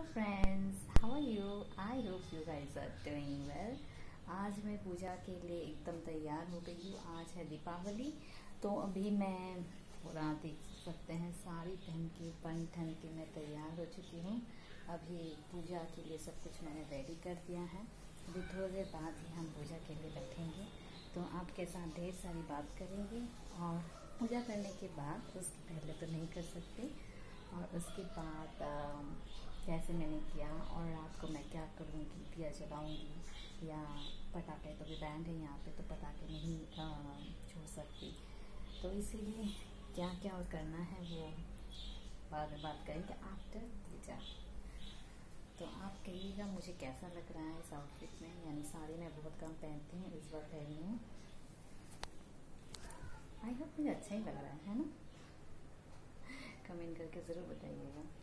friends, how are you? I hope you guys are doing well. आज मैं पूजा के लिए एकदम तैयार हो गई हूँ। आज है दीपावली, तो अभी मैं पूरा देख सकते हैं साड़ी पहन के बन ठन के मैं तैयार हो चुकी हूँ। अभी पूजा के लिए सब कुछ मैंने रेडी कर दिया है। अभी थोड़ी देर बाद ही हम पूजा के लिए बैठेंगे, तो आपके साथ ढेर सारी बात करेंगे। और पूजा करने के बाद, उसके पहले तो नहीं कर सकते, और उसके बाद कैसे मैंने किया और रात को मैं क्या करूँगी, दिया जलाऊँगी या पटाखे तो भी बैंड है यहाँ पे, तो पटाखे नहीं छोड़ सकती, तो इसीलिए क्या क्या और करना है वो बाद में बात करेंगे आफ्टर पूजा। तो आप कहिएगा मुझे कैसा लग रहा है इस आउटफिट में, यानी साड़ी मैं बहुत कम पहनती हूँ, इस बार पहनी हूँ। आई होप मुझे अच्छा ही लग रहा है ना? कमेंट करके ज़रूर बताइएगा।